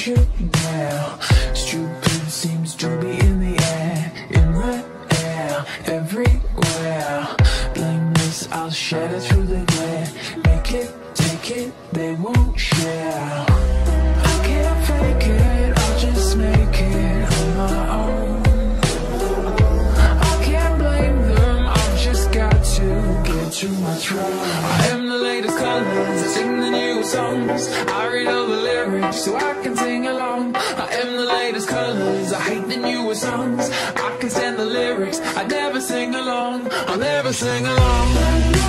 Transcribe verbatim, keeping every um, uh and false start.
should now. Stupid seems to be in the air, in the air, everywhere. Blameless, I'll shatter through the glare. Make it, take it, they won't share. I can't fake it, I'll just make it on my own. I can't blame them, I've just got to get to my throne. I am the latest colors, I sing the new songs. I read all the lyrics so I can sing along. I am the latest colors, I hate the newer songs. I can stand the lyrics, I never sing along, I'll never sing along.